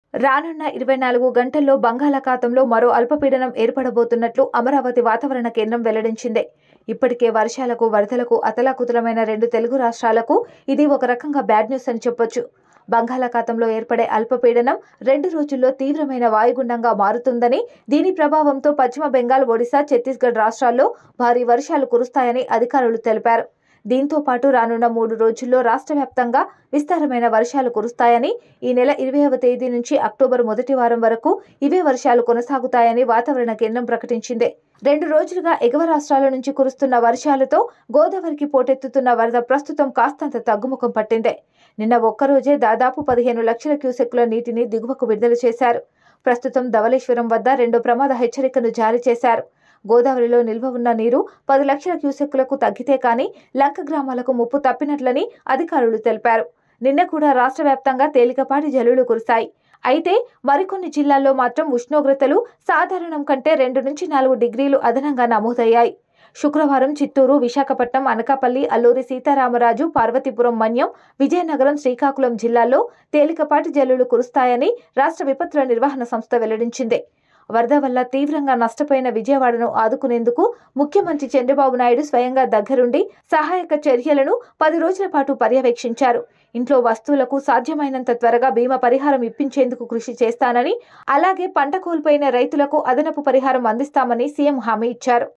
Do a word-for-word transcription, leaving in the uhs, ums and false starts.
రానున్న ఇరవై నాలుగు గంటల్లో బంగాళాఖాతంలో మరో అల్పపీడనం ఏర్పడబోతున్నట్లు అమరావతి వాతావరణ కేంద్రం వెల్లడించింది. ఇప్పటికే వర్షాలకు, వరదలకు అతలాకుతలమైన రెండు తెలుగు రాష్ట్రాలకు ఇది ఒక రకంగా బ్యాడ్ న్యూస్ అని చెప్పొచ్చు. బంగాళాఖాతంలో ఏర్పడే అల్పపీడనం రెండు రోజుల్లో తీవ్రమైన వాయుగుండంగా మారుతుందని, దీని ప్రభావంతో పశ్చిమ బెంగాల్, ఒడిశా, ఛత్తీస్గఢ్ రాష్ట్రాల్లో భారీ వర్షాలు కురుస్తాయని అధికారులు తెలిపారు. దీంతో పాటు రానున్న మూడు రోజుల్లో రాష్ట్ర వ్యాప్తంగా విస్తారమైన వర్షాలు కురుస్తాయని, ఈ నెల ఇరవైవ తేదీ నుంచి అక్టోబర్ మొదటి వారం వరకు ఇవే వర్షాలు కొనసాగుతాయని వాతావరణ కేంద్రం ప్రకటించింది. రెండు రోజులుగా ఎగువ రాష్ట్రాల నుంచి కురుస్తున్న వర్షాలతో గోదావరికి పోటెత్తుతున్న వరద ప్రస్తుతం కాస్తంత తగ్గుముఖం పట్టింది. నిన్న ఒక్కరోజే దాదాపు పదిహేను లక్షల క్యూసెక్కుల నీటిని దిగువకు విడుదల చేశారు. ప్రస్తుతం ధవళేశ్వరం వద్ద రెండో ప్రమాద హెచ్చరికను జారీ చేశారు. గోదావరిలో నిల్వ ఉన్న నీరు పది లక్షల క్యూసెక్కులకు తగ్గితే కానీ లంక గ్రామాలకు ముప్పు తప్పినట్లని అధికారులు తెలిపారు. నిన్న కూడా రాష్ట్ర వ్యాప్తంగా తేలికపాటి జల్లులు కురిశాయి. అయితే మరికొన్ని జిల్లాల్లో మాత్రం ఉష్ణోగ్రతలు సాధారణం కంటే రెండు నుంచి నాలుగు డిగ్రీలు అదనంగా నమోదయ్యాయి. శుక్రవారం చిత్తూరు, విశాఖపట్నం, అనకాపల్లి, అల్లూరి సీతారామరాజు, పార్వతీపురం, మన్యం, విజయనగరం, శ్రీకాకుళం జిల్లాల్లో తేలికపాటి జల్లులు కురుస్తాయని రాష్ట్ర విపత్తుల నిర్వహణ సంస్థ వెల్లడించింది. వరద వల్ల తీవ్రంగా నష్టపోయిన విజయవాడను ఆదుకునేందుకు ముఖ్యమంత్రి చంద్రబాబు నాయుడు స్వయంగా దగ్గరుండి సహాయక చర్యలను పది రోజుల పాటు పర్యవేక్షించారు. ఇంట్లో వస్తువులకు సాధ్యమైనంత త్వరగా బీమా పరిహారం ఇప్పించేందుకు కృషి చేస్తానని, అలాగే పంట కోల్పోయిన రైతులకు అదనపు పరిహారం అందిస్తామని సీఎం హామీ ఇచ్చారు.